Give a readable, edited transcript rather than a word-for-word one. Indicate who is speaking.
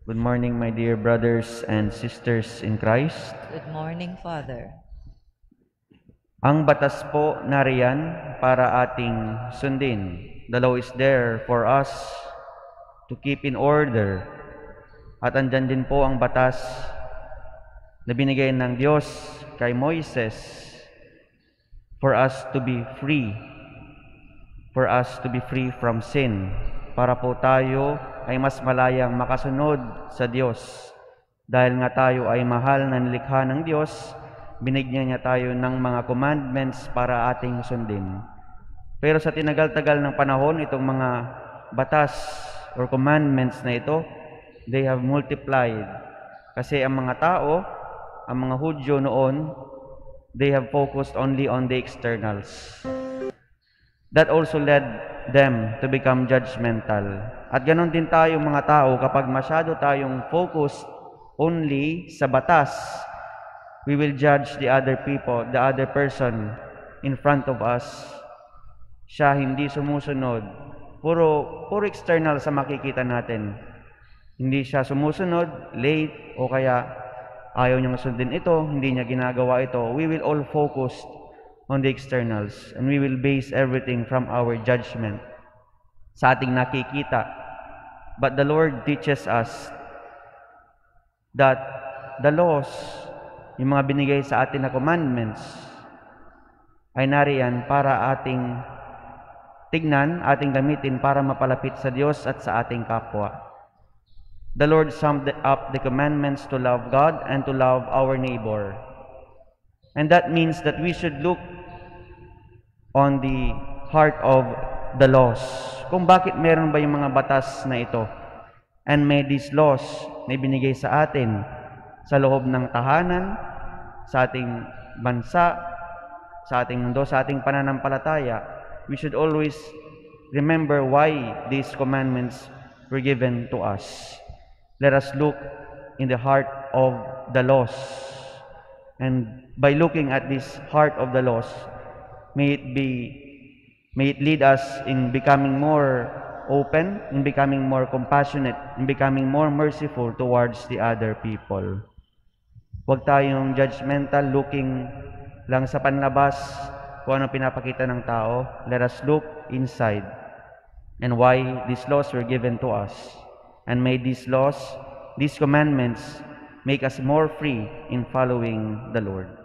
Speaker 1: Good morning, my dear brothers and sisters in Christ.
Speaker 2: Good morning, Father.
Speaker 1: Ang batas po nariyan para ating sundin. The law is there for us to keep in order. At andyan din po ang batas na binigay ng Diyos kay Moises for us to be free. For us to be free from sin. Para po tayo ay mas malayang makasunod sa Diyos. Dahil nga tayo ay mahal na nilikha ng Diyos, binigyan niya tayo ng mga commandments para ating sundin. Pero sa tinagal-tagal ng panahon, itong mga batas or commandments na ito, they have multiplied. Kasi ang mga tao, ang mga Hudyo noon, they have focused only on the externals. That also led them to become judgmental. At ganon din tayo mga tao, kapag masyado tayong focused only sa batas, we will judge the other people, the other person in front of us. Siya hindi sumusunod. Puro external sa makikita natin. Hindi siya sumusunod, late, o kaya ayaw niyang sundin ito, hindi niya ginagawa ito. We will all focus on the externals, and we will base everything from our judgment sa ating nakikita. But the Lord teaches us that the laws, yung mga binigay sa atin na commandments, ay nariyan para ating tignan, ating gamitin para mapalapit sa Diyos at sa ating kapwa. The Lord summed up the commandments to love God and to love our neighbor. And that means that we should look on the heart of the laws. Kung bakit meron ba yung mga batas na ito. And may these laws na ibinigay sa atin sa loob ng tahanan, sa ating bansa, sa ating mundo, sa ating pananampalataya, we should always remember why these commandments were given to us. Let us look in the heart of the laws. And by looking at this heart of the laws, may it lead us in becoming more open, in becoming more compassionate, in becoming more merciful towards the other people. Huwag tayong judgmental, looking lang sa panlabas kung ano pinapakita ng tao. Let us look inside and why these laws were given to us. And may these laws, these commandments, make us more free in following the Lord.